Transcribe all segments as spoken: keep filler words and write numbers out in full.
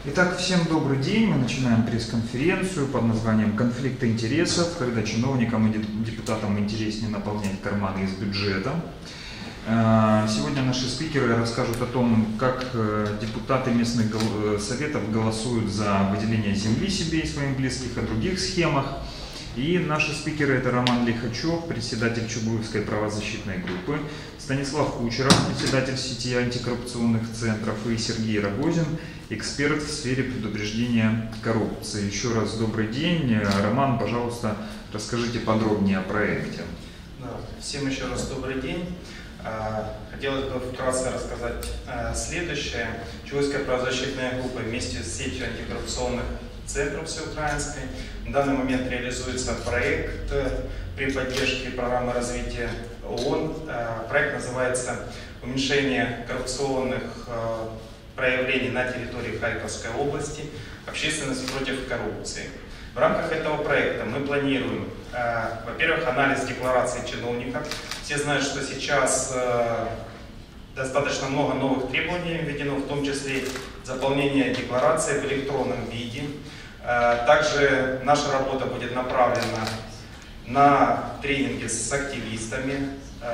Итак, всем добрый день. Мы начинаем пресс-конференцию под названием «Конфликты интересов», когда чиновникам и депутатам интереснее наполнять карманы из бюджета. Сегодня наши спикеры расскажут о том, как депутаты местных советов голосуют за выделение земли себе и своим близких, о других схемах. И наши спикеры — это Роман Лихачев, председатель Чугуевской правозащитной группы, Станислав Кучеров, председатель сети антикоррупционных центров, и Сергей Рогозин, эксперт в сфере предупреждения коррупции. Еще раз добрый день. Роман, пожалуйста, расскажите подробнее о проекте. Да, всем еще раз добрый день. Хотелось бы вкратце рассказать следующее. Чугуевская правозащитная группа вместе с сетью антикоррупционных центров всеукраинской. В данный момент реализуется проект при поддержке программы развития ООН. Проект называется «Уменьшение коррупционных проявлений на территории Харьковской области. Общественность против коррупции». В рамках этого проекта мы планируем, во-первых, анализ деклараций чиновников. Все знают, что сейчас достаточно много новых требований введено, в том числе заполнение декларации в электронном виде. Также наша работа будет направлена на тренинги с активистами,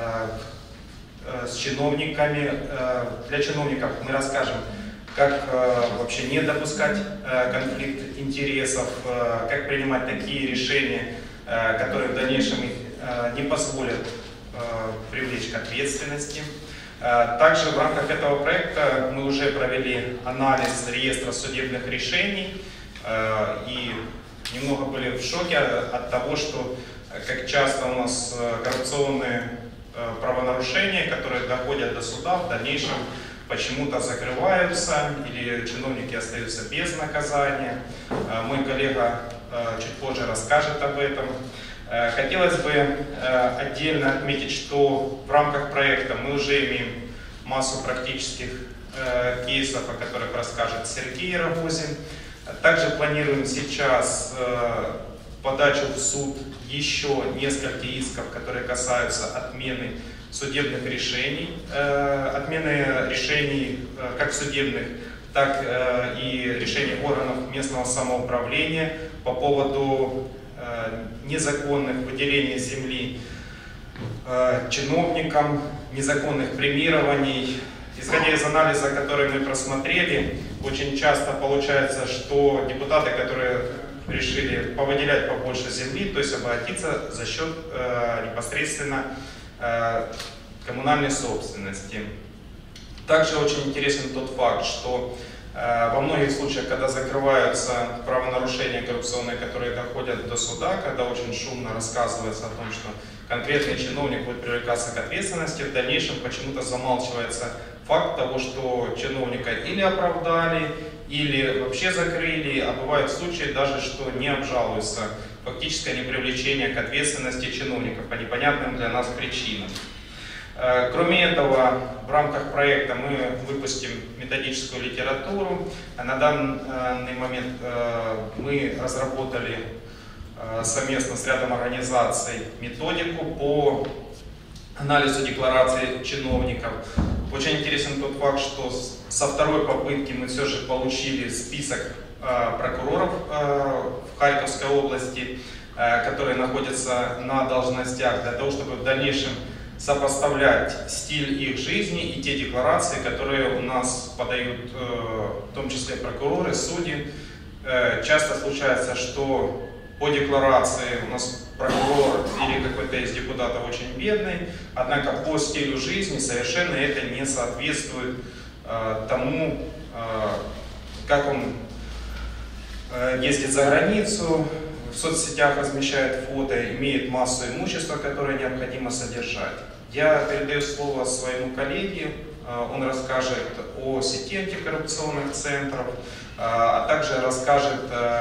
с чиновниками. Для чиновников мы расскажем, как вообще не допускать конфликт интересов, как принимать такие решения, которые в дальнейшем их не позволят привлечь к ответственности. Также в рамках этого проекта мы уже провели анализ реестра судебных решений и немного были в шоке от того, что как часто у нас коррупционные правонарушения, которые доходят до суда, в дальнейшем почему-то закрываются или чиновники остаются без наказания. Мой коллега чуть позже расскажет об этом. Хотелось бы отдельно отметить, что в рамках проекта мы уже имеем массу практических кейсов, о которых расскажет Сергей Рогозин. Также планируем сейчас подачу в суд еще несколько исков, которые касаются отмены судебных решений, отмены решений как судебных, так и решений органов местного самоуправления по поводу незаконных выделений земли чиновникам, незаконных премирований. Исходя из анализа, который мы просмотрели, очень часто получается, что депутаты, которые решили повыделять побольше земли, то есть обогатиться за счет э, непосредственно э, коммунальной собственности. Также очень интересен тот факт, что э, во многих случаях, когда закрываются правонарушения коррупционные, которые доходят до суда, когда очень шумно рассказывается о том, что конкретный чиновник будет привлекаться к ответственности, в дальнейшем почему-то замалчивается факт того, что чиновника или оправдали, или вообще закрыли, а бывают случаи даже, что не обжалуются, фактическое непривлечение к ответственности чиновников по непонятным для нас причинам. Кроме этого, в рамках проекта мы выпустим методическую литературу. На данный момент мы разработали совместно с рядом организаций методику по анализу деклараций чиновников. Очень интересен тот факт, что со второй попытки мы все же получили список э, прокуроров э, в Харьковской области, э, которые находятся на должностях, для того, чтобы в дальнейшем сопоставлять стиль их жизни и те декларации, которые у нас подают, э, в том числе прокуроры, судьи. Э, часто случается, что по декларации у нас прокурор или какой-то из депутатов очень бедный, однако по стилю жизни совершенно это не соответствует э, тому, э, как он э, ездит за границу, в соцсетях размещает фото, имеет массу имущества, которое необходимо содержать. Я передаю слово своему коллеге, э, он расскажет о сети антикоррупционных центров, а также расскажет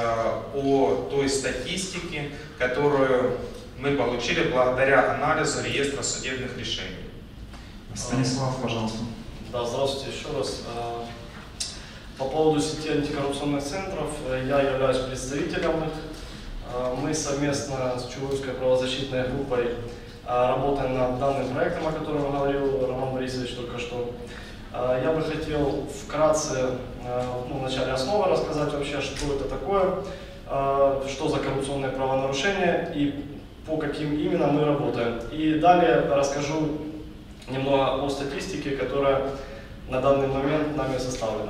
о той статистике, которую мы получили благодаря анализу реестра судебных решений. Станислав, пожалуйста. Да, здравствуйте еще раз. По поводу сети антикоррупционных центров, я являюсь представителем их. Мы совместно с Чугуевской правозащитной группой работаем над данным проектом, о котором говорил Роман Борисович только что. Я бы хотел вкратце, ну, вначале основы рассказать вообще, что это такое, что за коррупционные правонарушения и по каким именно мы работаем. И далее расскажу немного о статистике, которая на данный момент нами составлена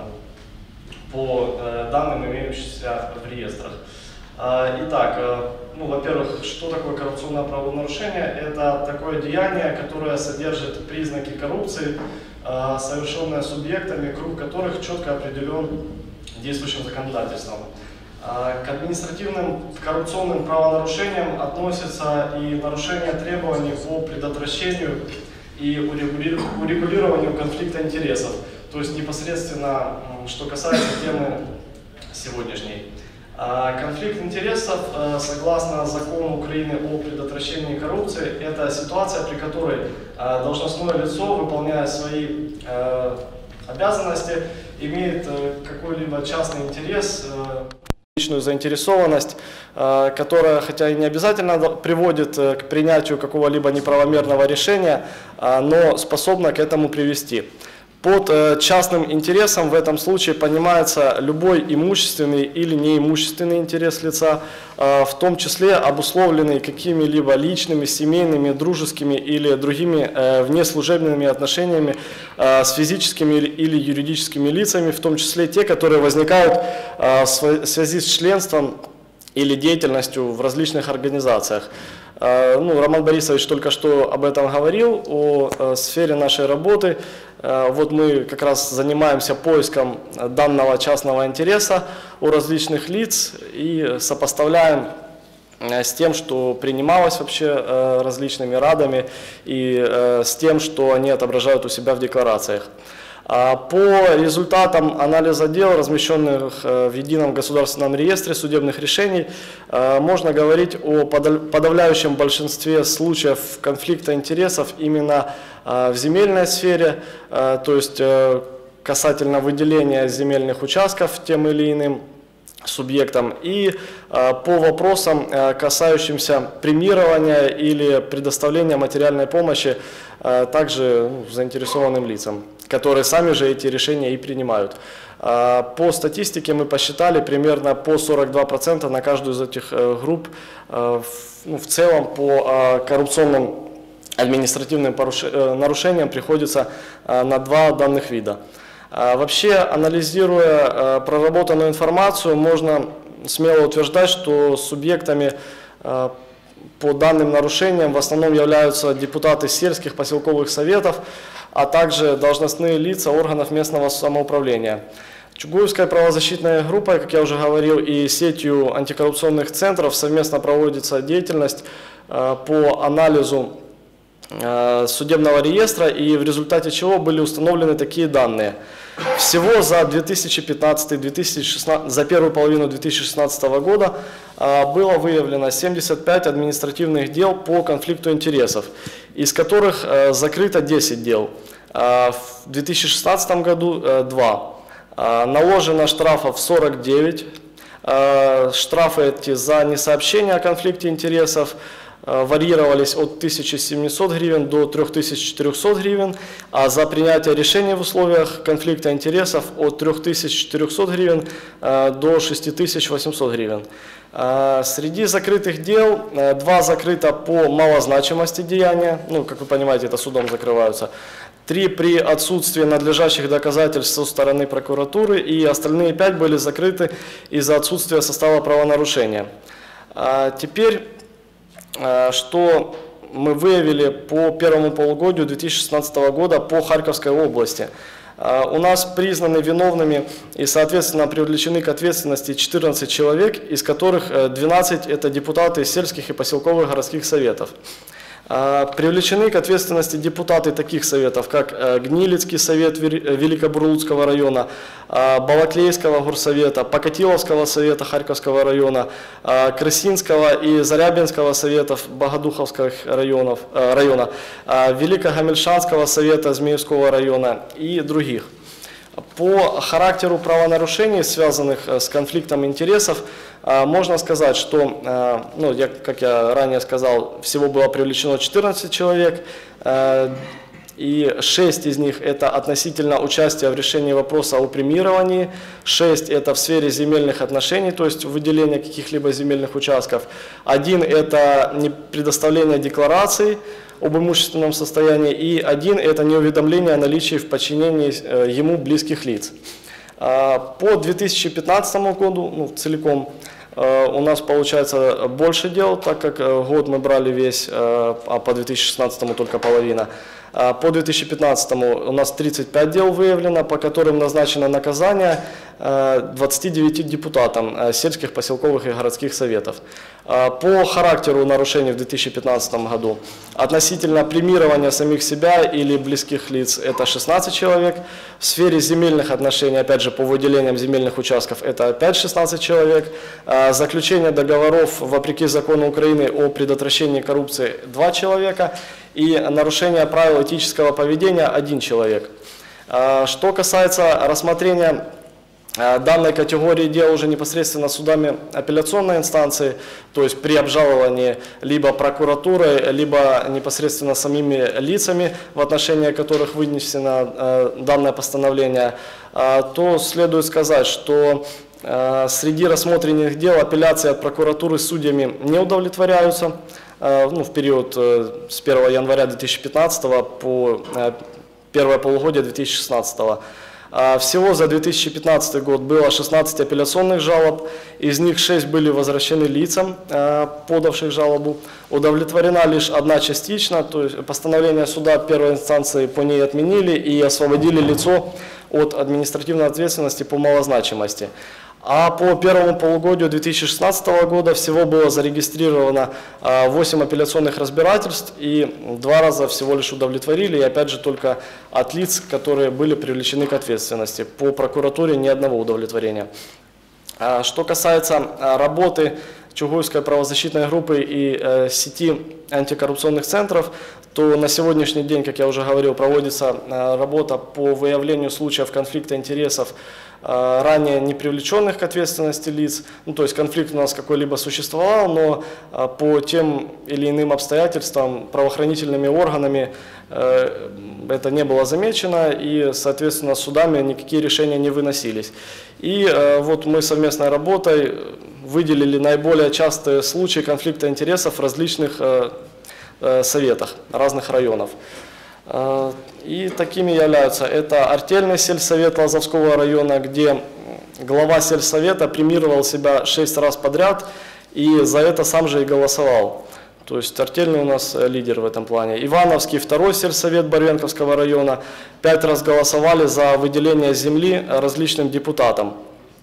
по данным, имеющимся в реестрах. Итак, ну, во-первых, что такое коррупционное правонарушение? Это такое деяние, которое содержит признаки коррупции, совершенное субъектами, круг которых четко определен действующим законодательством. К административным коррупционным правонарушениям относятся и нарушение требований по предотвращению и урегулированию конфликта интересов, то есть непосредственно, что касается темы сегодняшней. Конфликт интересов, согласно закону Украины о предотвращении коррупции, это ситуация, при которой должностное лицо, выполняя свои обязанности, имеет какой-либо частный интерес, личную заинтересованность, которая, хотя и не обязательно приводит к принятию какого-либо неправомерного решения, но способна к этому привести. Под частным интересом в этом случае понимается любой имущественный или неимущественный интерес лица, в том числе обусловленный какими-либо личными, семейными, дружескими или другими внеслужебными отношениями с физическими или юридическими лицами, в том числе те, которые возникают в связи с членством или деятельностью в различных организациях. Ну, Роман Борисович только что об этом говорил, о сфере нашей работы. Вот мы как раз занимаемся поиском данного частного интереса у различных лиц и сопоставляем с тем, что принималось вообще различными радами, и с тем, что они отображают у себя в декларациях. По результатам анализа дел, размещенных в Едином государственном реестре судебных решений, можно говорить о подавляющем большинстве случаев конфликта интересов именно в земельной сфере, то есть касательно выделения земельных участков тем или иным субъектам, и по вопросам, касающимся премирования или предоставления материальной помощи также заинтересованным лицам, которые сами же эти решения и принимают. По статистике мы посчитали примерно по сорок два процента на каждую из этих групп, ну, в целом по коррупционным административным нарушениям приходится на два данных вида. Вообще, анализируя проработанную информацию, можно смело утверждать, что субъектами по данным нарушениям в основном являются депутаты сельских поселковых советов, а также должностные лица органов местного самоуправления. Чугуевская правозащитная группа, как я уже говорил, и сетью антикоррупционных центров совместно проводится деятельность по анализу судебного реестра, и в результате чего были установлены такие данные. Всего за две тысячи пятнадцатый — две тысячи шестнадцатый, за первую половину две тысячи шестнадцатого года было выявлено семьдесят пять административных дел по конфликту интересов, из которых закрыто десять дел. В две тысячи шестнадцатом году два. Наложено штрафов сорок девять. Штрафы эти за несообщение о конфликте интересов варьировались от тысячи семисот гривен до трёх тысяч четырёхсот гривен, а за принятие решений в условиях конфликта интересов от трёх тысяч четырёхсот гривен до шести тысяч восьмисот гривен. Среди закрытых дел два закрыто по малозначимости деяния, ну, как вы понимаете, это судом закрываются, три при отсутствии надлежащих доказательств со стороны прокуратуры, и остальные пять были закрыты из-за отсутствия состава правонарушения. Теперь, что мы выявили по первому полугодию две тысячи шестнадцатого года по Харьковской области. У нас признаны виновными и, соответственно, привлечены к ответственности четырнадцать человек, из которых двенадцать это депутаты сельских и поселковых городских советов. Привлечены к ответственности депутаты таких советов, как Гнилицкий совет Великобурлуцкого района, Балаклейского горсовета, Покатиловского совета Харьковского района, Крысинского и Зарябинского советов Богодуховских районов, района, Великогомельшанского совета Змеевского района и других. По характеру правонарушений, связанных с конфликтом интересов, можно сказать, что, ну, я, как я ранее сказал, всего было привлечено четырнадцать человек. и шесть из них это относительно участия в решении вопроса о премировании, шесть это в сфере земельных отношений, то есть выделение каких-либо земельных участков, один это предоставление деклараций об имущественном состоянии, и один это неуведомление о наличии в подчинении ему близких лиц. По две тысячи пятнадцатому году, ну, целиком, у нас получается больше дел, так как год мы брали весь, а по две тысячи шестнадцатому только половина. По две тысячи пятнадцатому у нас тридцать пять дел выявлено, по которым назначено наказание двадцати девяти депутатам сельских, поселковых и городских советов. По характеру нарушений в две тысячи пятнадцатом году относительно премирования самих себя или близких лиц это шестнадцать человек. В сфере земельных отношений, опять же, по выделениям земельных участков это опять шестнадцать человек. Заключение договоров вопреки закону Украины о предотвращении коррупции два человека. И нарушение правил этического поведения один человек. Что касается рассмотрения данной категории дел уже непосредственно судами апелляционной инстанции, то есть при обжаловании либо прокуратурой, либо непосредственно самими лицами, в отношении которых вынесено данное постановление, то следует сказать, что среди рассмотренных дел апелляции от прокуратуры судьями не удовлетворяются. Ну, в период с первого января две тысячи пятнадцатого по первое полугодие две тысячи шестнадцатого. Всего за две тысячи пятнадцатый год было шестнадцать апелляционных жалоб, из них шесть были возвращены лицам, подавших жалобу. Удовлетворена лишь одна частично, то есть постановление суда первой инстанции по ней отменили и освободили лицо от административной ответственности по малозначимости. А по первому полугодию две тысячи шестнадцатого года всего было зарегистрировано восемь апелляционных разбирательств и два раза всего лишь удовлетворили, и опять же только от лиц, которые были привлечены к ответственности. По прокуратуре ни одного удовлетворения. Что касается работы Чугуевской правозащитной группы и э, сети антикоррупционных центров, то на сегодняшний день, как я уже говорил, проводится э, работа по выявлению случаев конфликта интересов э, ранее не привлеченных к ответственности лиц. Ну, то есть конфликт у нас какой-либо существовал, но э, по тем или иным обстоятельствам правоохранительными органами э, это не было замечено, и, соответственно, судами никакие решения не выносились. И э, вот мы совместной работой выделили наиболее частые случаи конфликта интересов в различных э, э, советах разных районов. Э, и такими являются это Артельный сельсовет Лозовского района, где глава сельсовета премировал себя шесть раз подряд и за это сам же и голосовал. То есть Артельный у нас лидер в этом плане. Ивановский второй сельсовет Барвенковского района пять раз голосовали за выделение земли различным депутатам.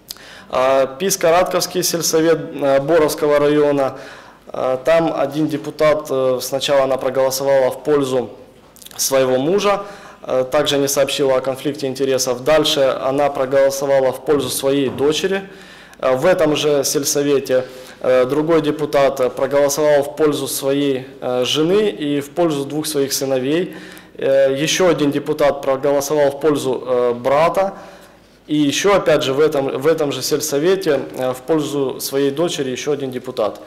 Писка-Радковский сельсовет Боровского района, там один депутат, сначала она проголосовала в пользу своего мужа, также не сообщила о конфликте интересов. Дальше она проголосовала в пользу своей дочери. В этом же сельсовете другой депутат проголосовал в пользу своей жены и в пользу двух своих сыновей. Еще один депутат проголосовал в пользу брата. И еще, опять же, в этом, в этом же сельсовете в пользу своей дочери еще один депутат.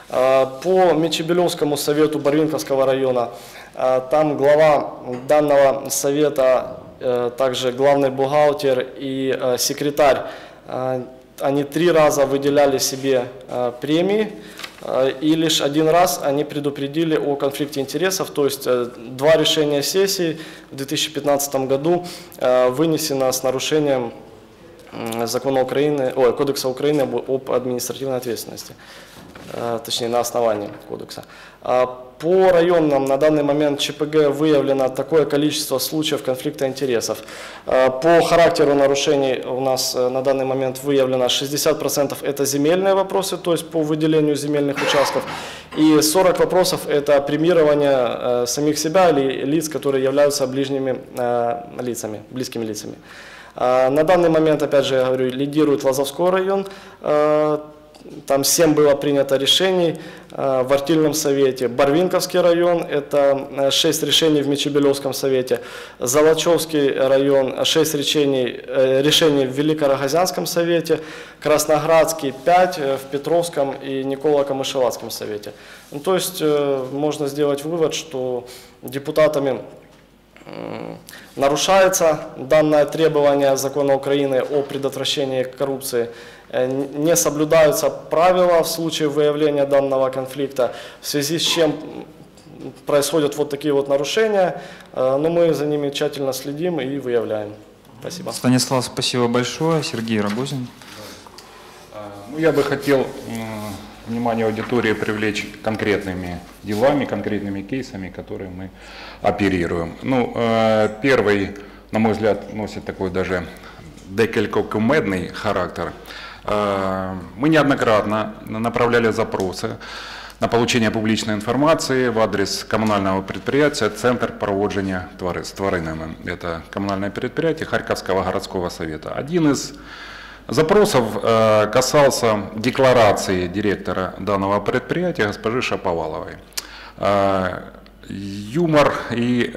По Мечебелевскому совету Барвинковского района, там глава данного совета, также главный бухгалтер и секретарь, они три раза выделяли себе премии, и лишь один раз они предупредили о конфликте интересов, то есть два решения сессии в две тысячи пятнадцатом году вынесено с нарушением закона Украины, ой, Кодекса Украины об административной ответственности, точнее на основании кодекса. По районам на данный момент ЧПГ выявлено такое количество случаев конфликта интересов. По характеру нарушений у нас на данный момент выявлено шестьдесят процентов это земельные вопросы, то есть по выделению земельных участков, и сорок вопросов это премирование самих себя или лиц, которые являются ближними лицами, близкими лицами. На данный момент, опять же, я говорю, лидирует Лозовской район. Там семь было принято решений в Артельном совете. Барвинковский район, это шесть решений в Мечебелевском совете. Золочевский район, шесть решений, решений в Великорогозянском совете. Красноградский пять в Петровском и Николо-Камышеватском совете. Ну, то есть можно сделать вывод, что депутатами нарушается данное требование закона Украины о предотвращении коррупции, не соблюдаются правила в случае выявления данного конфликта, в связи с чем происходят вот такие вот нарушения, но мы за ними тщательно следим и выявляем. Спасибо. Станислав, спасибо большое. Сергей Рогозин. Ну, я бы хотел внимание аудитории привлечь конкретными делами, конкретными кейсами, которые мы оперируем. Ну, первый, на мой взгляд, носит такой даже декілько кумедный характер. Мы неоднократно направляли запросы на получение публичной информации в адрес коммунального предприятия «Центр проводження з тваринами». Это коммунальное предприятие Харьковского городского совета. Один из запросов касался декларации директора данного предприятия госпожи Шаповаловой. Юмор и,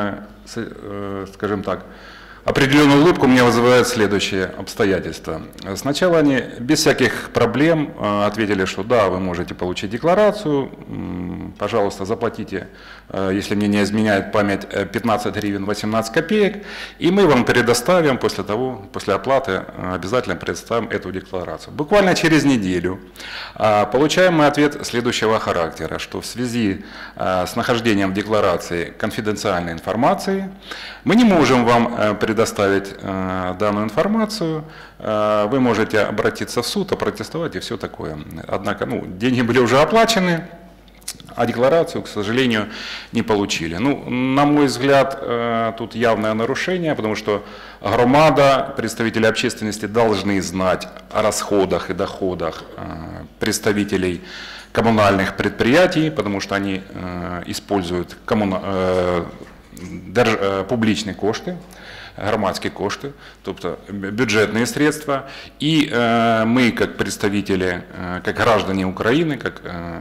скажем так, определенную улыбку мне вызывает следующее обстоятельство. Сначала они без всяких проблем ответили, что да, вы можете получить декларацию, пожалуйста, заплатите, если мне не изменяет память, пятнадцать гривен восемнадцать копеек, и мы вам предоставим после того, после оплаты обязательно предоставим эту декларацию. Буквально через неделю получаем мы ответ следующего характера, что в связи с нахождением в декларации конфиденциальной информации мы не можем вам предоставить предоставить э, данную информацию, э, вы можете обратиться в суд, опротестовать и все такое. Однако ну, деньги были уже оплачены, а декларацию, к сожалению, не получили. Ну, на мой взгляд, э, тут явное нарушение, потому что громада, представители общественности должны знать о расходах и доходах э, представителей коммунальных предприятий, потому что они э, используют коммуна... э, держ... э, публичные кошты, громадські кошти, тобто бюджетные средства, и э, мы, как представители, э, как граждане Украины, как э,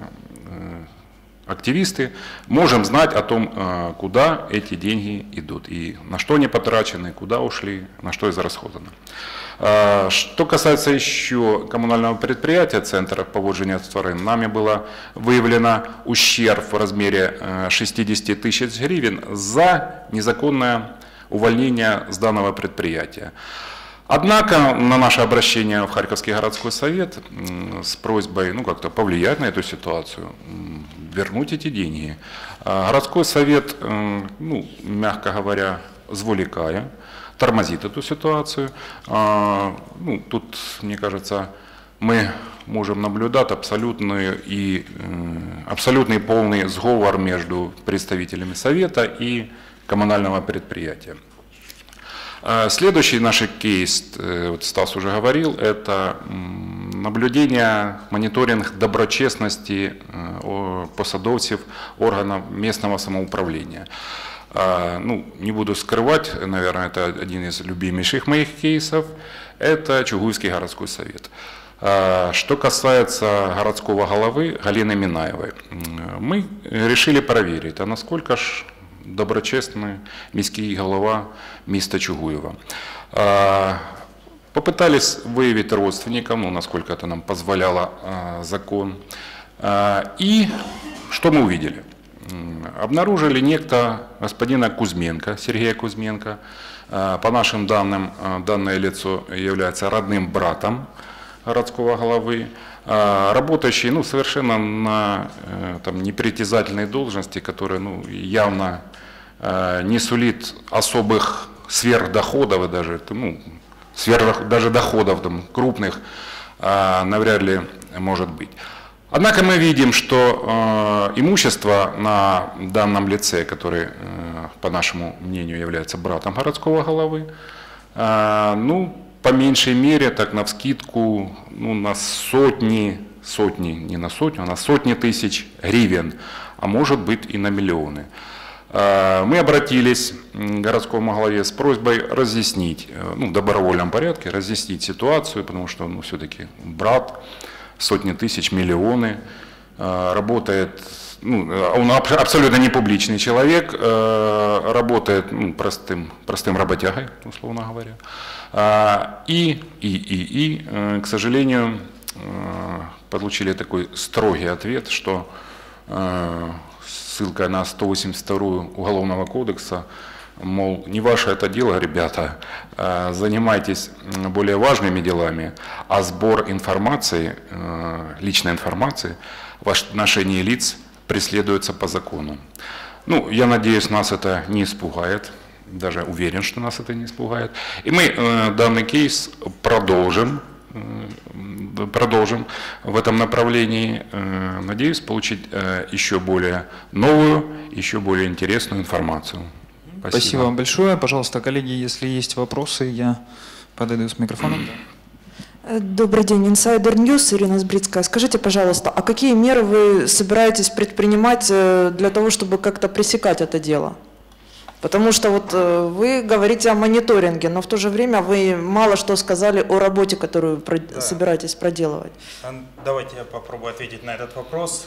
активисты, можем знать о том, э, куда эти деньги идут, и на что они потрачены, куда ушли, на что израсходовано. Э, что касается еще коммунального предприятия Центра поводження з тварин, нами было выявлено ущерб в размере э, шестидесяти тысяч гривен за незаконное увольнения с данного предприятия. Однако на наше обращение в Харьковский городской совет с просьбой ну, как-то повлиять на эту ситуацию, вернуть эти деньги, городской совет, ну, мягко говоря, зволикая, тормозит эту ситуацию. Ну, тут, мне кажется, мы можем наблюдать абсолютный и абсолютный полный сговор между представителями совета и коммунального предприятия. Следующий наш кейс, вот Стас уже говорил, это наблюдение, мониторинг доброчесности посадовцев органов местного самоуправления. Ну, не буду скрывать, наверное, это один из любимейших моих кейсов, это Чугуевский городской совет. Что касается городского головы Галины Минаевой, мы решили проверить, а насколько ж доброчесний міський голова міста Чугуева. Попытались выявить родственников, ну, насколько это нам позволял закон. И что мы увидели? Обнаружили некто господина Кузьменко, Сергея Кузьменко. По нашим данным, данное лицо является родным братом городского головы, работающий ну, совершенно на там, непритязательной должности, которая ну, явно не сулит особых сверхдоходов, и даже, ну, сверх, даже доходов там, крупных навряд ли может быть. Однако мы видим, что имущество на данном лице, который, по нашему мнению, является братом городского головы, ну, по меньшей мере, так навскидку, ну, на сотни, сотни, не на сотню, а на сотни тысяч гривен, а может быть и на миллионы. Мы обратились к городскому главе с просьбой разъяснить, ну, в добровольном порядке, разъяснить ситуацию, потому что ну, все-таки брат, сотни тысяч, миллионы, работает, ну, он абсолютно не публичный человек, работает ну, простым, простым работягой, условно говоря. И, и, и, и, к сожалению, получили такой строгий ответ, что ссылка на сто восемьдесят вторую Уголовного кодекса мол, не ваше это дело, ребята, занимайтесь более важными делами, а сбор информации, личной информации в отношении лиц преследуется по закону. Ну, я надеюсь, нас это не испугает, даже уверен, что нас это не испугает. И мы данный кейс продолжим. Продолжим в этом направлении. Надеюсь получить еще более новую, еще более интересную информацию. Спасибо, Спасибо вам большое. Пожалуйста, коллеги, если есть вопросы, я подойду с микрофоном. Добрый день, Insider News, Ирина Сбрицкая. Скажите, пожалуйста, а какие меры вы собираетесь предпринимать для того, чтобы как-то пресекать это дело? Потому что вот вы говорите о мониторинге, но в то же время вы мало что сказали о работе, которую да. собираетесь проделывать. Давайте я попробую ответить на этот вопрос.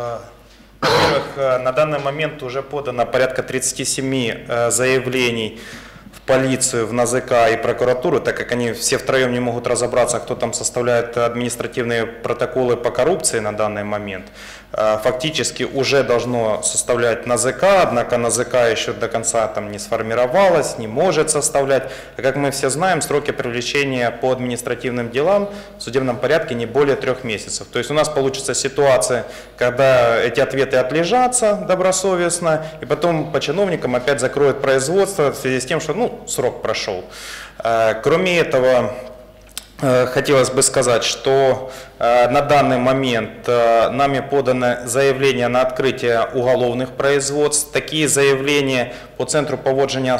Во-первых, на данный момент уже подано порядка тридцати семи заявлений в полицию, в НАЗК и прокуратуру, так как они все втроем не могут разобраться, кто там составляет административные протоколы по коррупции на данный момент. Фактически уже должно составлять НАЗК, однако НАЗК еще до конца там не сформировалась, не может составлять. А как мы все знаем, сроки привлечения по административным делам в судебном порядке не более трех месяцев. То есть у нас получится ситуация, когда эти ответы отлежатся добросовестно, и потом по чиновникам опять закроют производство в связи с тем, что ну, срок прошел. Кроме этого, хотелось бы сказать, что э, на данный момент э, нами подано заявление на открытие уголовных производств. Такие заявления по центру поводження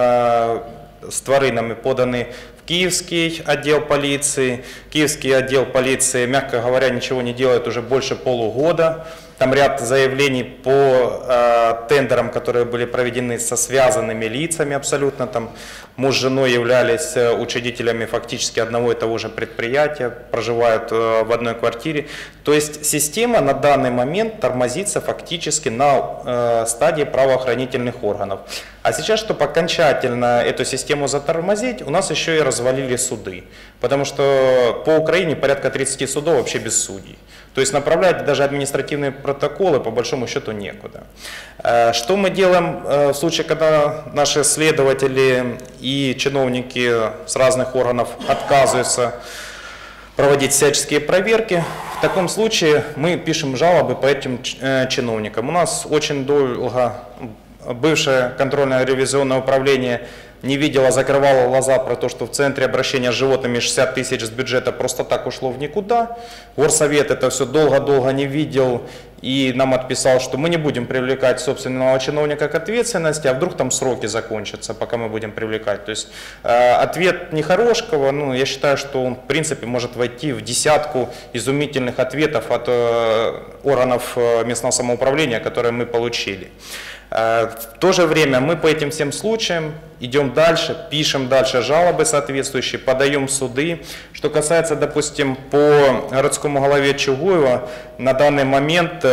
э, с тваринами поданы в Киевский отдел полиции. Киевский отдел полиции, мягко говоря, ничего не делает уже больше полугода. Там ряд заявлений по э, тендерам, которые были проведены со связанными лицами абсолютно. Там муж с женой являлись учредителями фактически одного и того же предприятия, проживают э, в одной квартире. То есть система на данный момент тормозится фактически на э, стадии правоохранительных органов. А сейчас, чтобы окончательно эту систему затормозить, у нас еще и развалили суды. Потому что по Украине порядка тридцати судов вообще без судей. То есть направлять даже административные протоколы по большому счету некуда. Что мы делаем в случае, когда наши следователи и чиновники с разных органов отказываются проводить всяческие проверки? В таком случае мы пишем жалобы по этим чиновникам. У нас очень долго бывшее контрольно-ревизионное управление не видела, закрывала глаза про то, что в центре обращения с животными шестьдесят тысяч с бюджета просто так ушло в никуда. Горсовет это все долго-долго не видел и нам отписал, что мы не будем привлекать собственного чиновника к ответственности, а вдруг там сроки закончатся, пока мы будем привлекать. То есть э, ответ Нехорошкова, ну, я считаю, что он в принципе может войти в десятку изумительных ответов от э, органов местного самоуправления, которые мы получили. В то же время мы по этим всем случаям идем дальше, пишем дальше жалобы соответствующие, подаем в суды. Что касается, допустим, по городскому голове Чугуева, на данный момент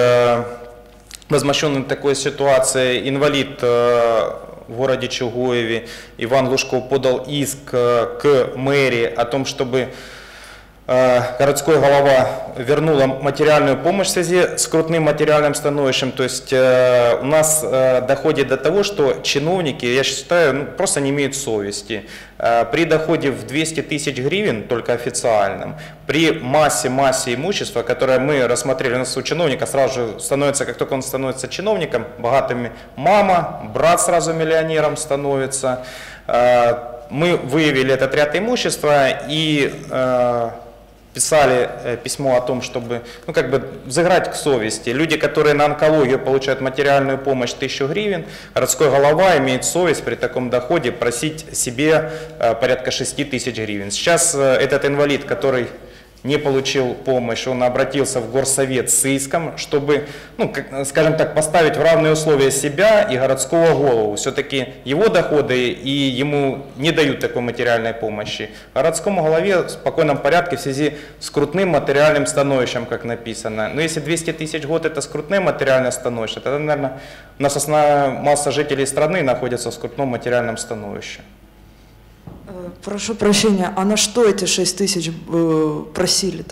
возмущенный такой ситуацией инвалид в городе Чугуеве Иван Лужков подал иск к мэрии о том, чтобы городской голова вернула материальную помощь в связи с крутым материальным становищем. То есть э, у нас э, доходит до того, что чиновники, я считаю, ну, просто не имеют совести. Э, при доходе в двести тысяч гривен, только официальном, при массе-массе имущества, которое мы рассмотрели, у нас у чиновника сразу же становится, как только он становится чиновником, богатыми мама, брат сразу миллионером становится. Э, мы выявили этот ряд имущества и э, писали письмо о том, чтобы ну, как бы взыграть к совести. Люди, которые на онкологию получают материальную помощь тысячу гривен, городской голова имеет совесть при таком доходе просить себе порядка шести тысяч гривен. Сейчас этот инвалид, который не получил помощь, он обратился в горсовет с иском, чтобы, ну, как, скажем так, поставить в равные условия себя и городского голову. Все-таки его доходы и ему не дают такой материальной помощи. Городскому голове в спокойном порядке в связи с крутным материальным становищем, как написано. Но если двести тысяч в год это скрутное материальное становище, тогда, наверное, у нас основная масса жителей страны находится в скрутном материальном становище. Прошу прощения, а на что эти шесть тысяч просили-то?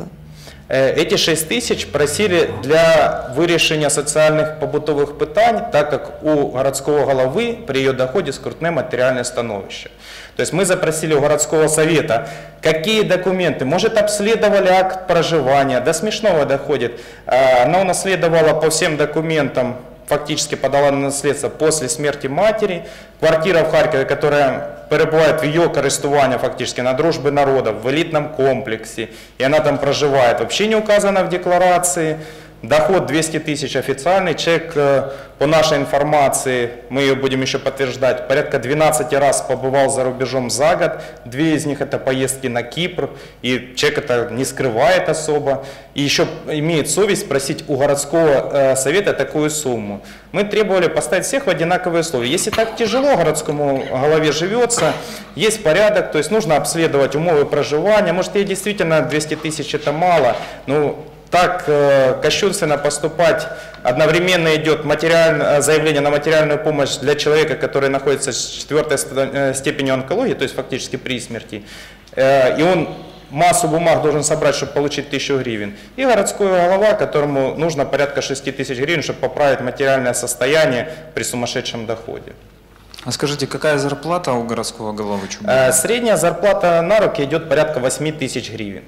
Эти шесть тысяч просили для вирішення соціальних побутових питань, так как у городского головы при ее доходе скрутне материальное становище. То есть мы запросили у городского совета, какие документы, может обследовали акт проживания, до смешного доходит. Она унаследовала по всем документам, фактически подала на наследство после смерти матери. Квартира в Харькове, которая перебывает в ее користування фактически на Дружбе народов, в элитном комплексе, и она там проживает, вообще не указано в декларации. Доход двести тысяч официальный, человек, по нашей информации, мы ее будем еще подтверждать, порядка двенадцати раз побывал за рубежом за год, две из них это поездки на Кипр, и человек это не скрывает особо, и еще имеет совесть просить у городского совета такую сумму. Мы требовали поставить всех в одинаковые условия. Если так тяжело городскому голове живется, есть порядок, то есть нужно обследовать умовы проживания, может ей действительно двести тысяч это мало, но так э, кощунственно поступать. Одновременно идет заявление на материальную помощь для человека, который находится с четвертой степенью онкологии, то есть фактически при смерти. Э, и он массу бумаг должен собрать, чтобы получить тысячу гривен. И городской голова, которому нужно порядка шести тысяч гривен, чтобы поправить материальное состояние при сумасшедшем доходе. А скажите, какая зарплата у городского головы? Э, средняя зарплата на руки идет порядка восьми тысяч гривен.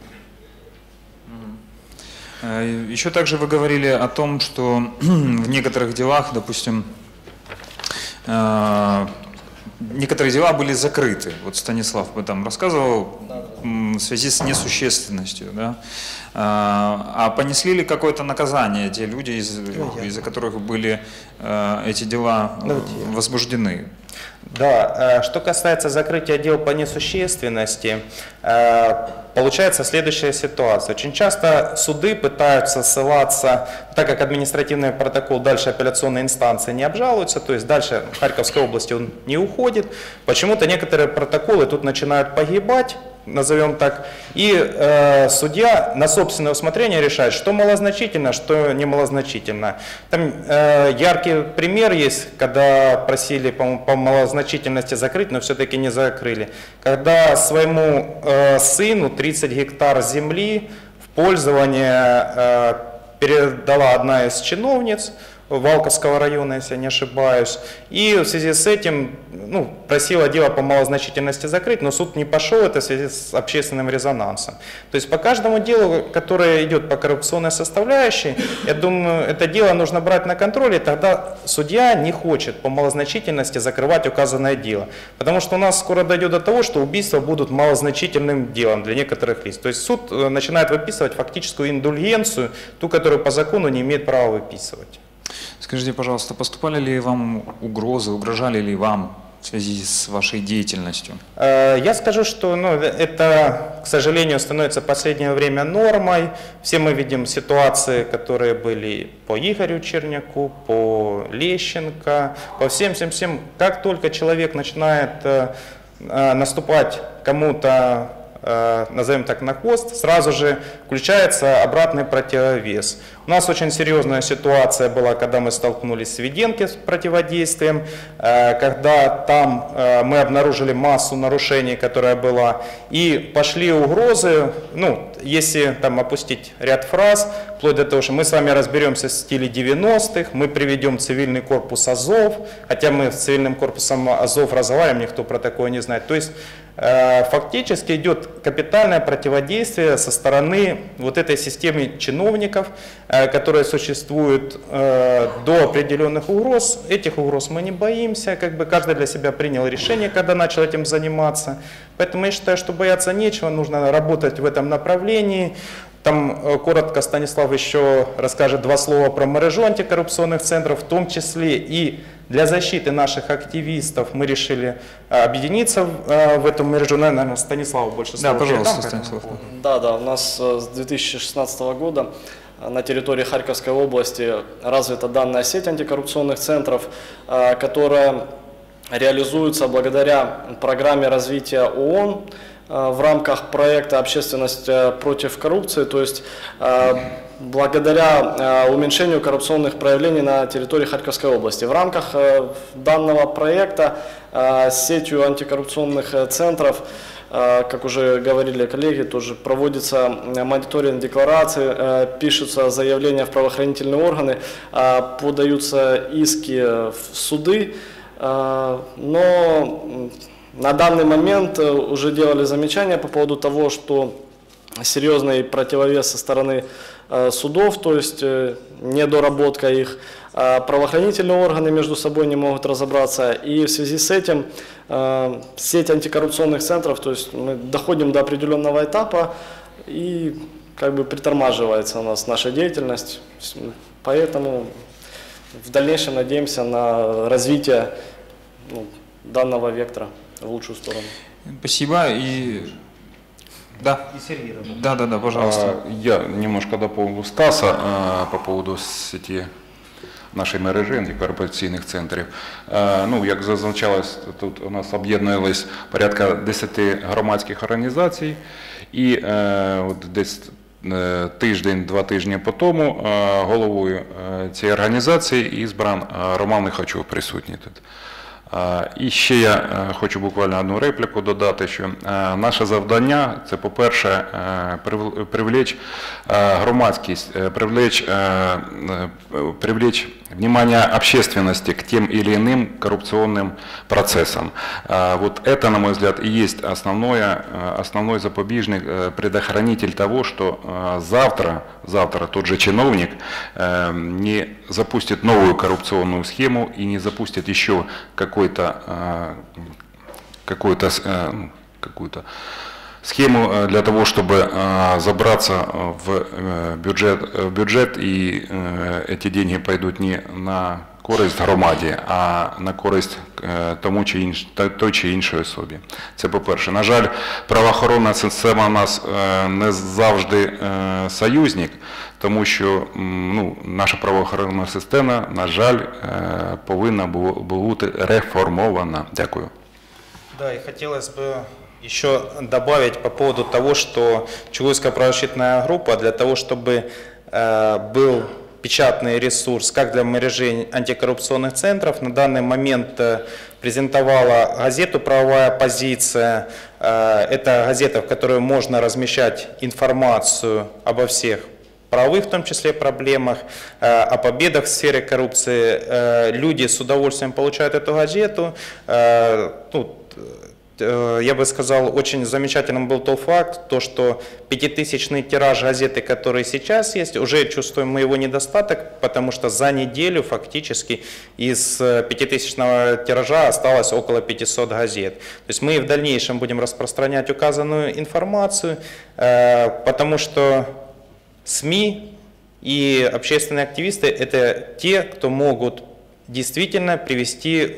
Еще также вы говорили о том, что в некоторых делах, допустим, некоторые дела были закрыты. Вот Станислав об этом рассказывал в связи с несущественностью. Да? А понесли ли какое-то наказание те люди, из-за из которых были эти дела возбуждены? Да, что касается закрытия дел по несущественности, получается следующая ситуация. Очень часто суды пытаются ссылаться, так как административный протокол дальше апелляционной инстанции не обжалуется, то есть дальше в Харьковской области он не уходит, почему-то некоторые протоколы тут начинают погибать, назовем так, и э, судья на собственное усмотрение решает, что малозначительно, что не малозначительно. Там э, яркий пример есть, когда просили по, по малозначительности закрыть, но все-таки не закрыли. Когда своему э, сыну тридцать гектар земли в пользование э, передала одна из чиновниц Валковского района, если я не ошибаюсь, и в связи с этим ну, просила дело по малозначительности закрыть, но суд не пошел, это в связи с общественным резонансом. То есть по каждому делу, которое идет по коррупционной составляющей, я думаю, это дело нужно брать на контроль, и тогда судья не хочет по малозначительности закрывать указанное дело. Потому что у нас скоро дойдет до того, что убийства будут малозначительным делом для некоторых лиц. То есть суд начинает выписывать фактическую индульгенцию, ту, которую по закону не имеет права выписывать. Скажите, пожалуйста, поступали ли вам угрозы, угрожали ли вам в связи с вашей деятельностью? Я скажу, что ну, это, к сожалению, становится в последнее время нормой. Все мы видим ситуации, которые были по Игорю Черняку, по Лещенко, по всем-всем-всем. Как только человек начинает наступать кому-то, назовем так, на хвост, сразу же включается обратный противовес. У нас очень серьезная ситуация была, когда мы столкнулись с Веденки с противодействием, когда там мы обнаружили массу нарушений, которая была, и пошли угрозы, ну, если там опустить ряд фраз, вплоть до того, что мы с вами разберемся в стиле девяностых, мы приведем цивильный корпус Азов, хотя мы с цивильным корпусом Азов разговариваем, никто про такое не знает. То есть фактически идет капитальное противодействие со стороны вот этой системы чиновников, которые существуют до определенных угроз. Этих угроз мы не боимся, как бы каждый для себя принял решение, когда начал этим заниматься. Поэтому я считаю, что бояться нечего, нужно работать в этом направлении. Там коротко Станислав еще расскажет два слова про мережу антикоррупционных центров, в том числе и для защиты наших активистов мы решили объединиться в эту мережу. Наверное, Станиславу больше слова. Да, пожалуйста, Станислав. Да, да, у нас с две тысячи шестнадцатого года на территории Харьковской области развита данная сеть антикоррупционных центров, которая реализуется благодаря программе развития ООН в рамках проекта «Общественность против коррупции», то есть благодаря уменьшению коррупционных проявлений на территории Харьковской области. В рамках данного проекта с сетью антикоррупционных центров как уже говорили коллеги, тоже проводится мониторинг деклараций, пишутся заявления в правоохранительные органы, подаются иски в суды, но на данный момент уже делали замечания по поводу того, что серьезный противовес со стороны судов, то есть недоработка их, правоохранительные органы между собой не могут разобраться, и в связи с этим сеть антикоррупционных центров, то есть мы доходим до определенного этапа и как бы притормаживается у нас наша деятельность, поэтому в дальнейшем надеемся на развитие, ну, данного вектора в лучшую сторону. Спасибо. И да. И Сергей. Да, да, да, пожалуйста. Я немножко дополню Стаса по поводу сети нашої мережі антикорупційних центрів. Ну, як зазначалось, тут у нас об'єднувалось порядка десяти громадських організацій, і от десь тиждень-два тижні по тому головою цієї організації ізбран Роман Лихачов, присутній тут. І ще я хочу буквально одну репліку додати, що наше завдання – це, по-перше, привлечь громадськість, привлечь, привлечь внимание общественности к тем или иным коррупционным процессам. Вот это, на мой взгляд, и есть основное, основной запобежник, предохранитель того, что завтра, завтра тот же чиновник не запустит новую коррупционную схему и не запустит еще какой-то, какой-то, какую-то схему для того, чтобы забраться в бюджет, в бюджет, и эти деньги пойдут не на користь громаді, а на користь тому чи інш, той чи іншої особі. Це по-перше. На жаль, правоохоронна система у нас не завжди союзник, тому що ну, наша правоохоронна система, на жаль, повинна бути реформована. Дякую. Да, и хотелось бы еще добавить по поводу того, что Чугуйская правозащитная группа для того, чтобы э, был печатный ресурс как для мережи антикоррупционных центров, на данный момент э, презентовала газету «Правовая позиция». Э, это газета, в которой можно размещать информацию обо всех правовых, в том числе, проблемах, э, о победах в сфере коррупции. Э, люди с удовольствием получают эту газету. Э, ну, Я бы сказал, очень замечательным был тот факт, то, что пятитысячный тираж газеты, который сейчас есть, уже чувствуем мы его недостаток, потому что за неделю фактически из пятитысячного тиража осталось около пятисот газет. То есть мы в дальнейшем будем распространять указанную информацию, потому что СМИ и общественные активисты – это те, кто могут действительно привести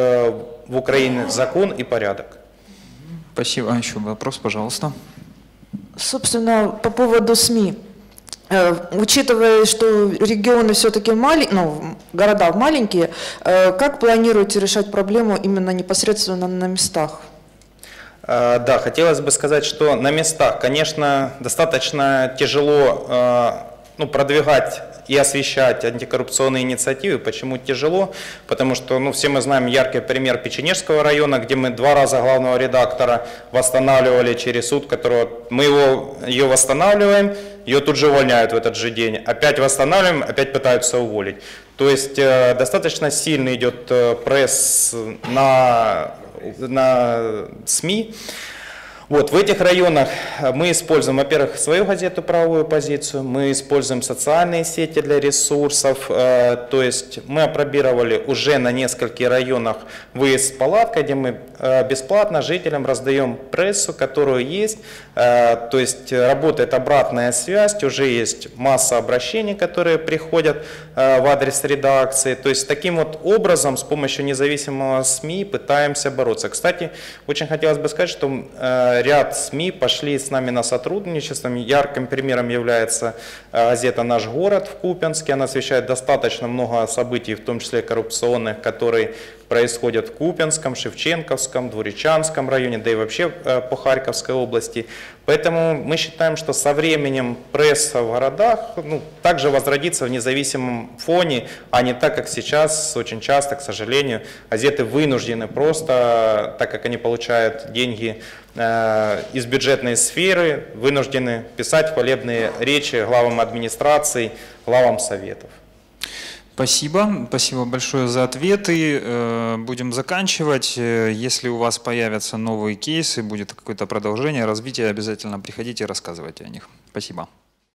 в Украину закон и порядок. Спасибо. А еще вопрос, пожалуйста. Собственно, по поводу СМИ. Э, учитывая, что регионы все-таки маленькие, ну, города маленькие, э, как планируете решать проблему именно непосредственно на местах? Э, да, хотелось бы сказать, что на местах, конечно, достаточно тяжело э, ну, продвигать и освещать антикоррупционные инициативы. Почему тяжело? Потому что ну, все мы знаем яркий пример Печенежского района, где мы два раза главного редактора восстанавливали через суд, которого мы его, ее восстанавливаем, ее тут же увольняют в этот же день. Опять восстанавливаем, опять пытаются уволить. То есть э, достаточно сильно идет э, пресс на, на СМИ. Вот, в этих районах мы используем, во-первых, свою газету «Правовую позицию», мы используем социальные сети для ресурсов, э, то есть мы опробировали уже на нескольких районах выезд с палаткой, где мы э, бесплатно жителям раздаем прессу, которую есть, э, то есть работает обратная связь, уже есть масса обращений, которые приходят э, в адрес редакции, то есть таким вот образом с помощью независимого СМИ пытаемся бороться. Кстати, очень хотелось бы сказать, что э, ряд СМИ пошли с нами на сотрудничество. Ярким примером является газета «Наш город» в Купянске. Она освещает достаточно много событий, в том числе коррупционных, которые происходят в Купянском, Шевченковском, Двуречанском районе, да и вообще по Харьковской области. Поэтому мы считаем, что со временем пресса в городах ну, также возродится в независимом фоне, а не так, как сейчас, очень часто, к сожалению, газеты вынуждены просто, так как они получают деньги э, из бюджетной сферы вынуждены писать хвалебные речи главам администраций, главам советов. Спасибо. Спасибо большое за ответы. Э, Будем заканчивать. Э, Если у вас появятся новые кейсы, будет какое-то продолжение, развитие, обязательно приходите и рассказывайте о них. Спасибо.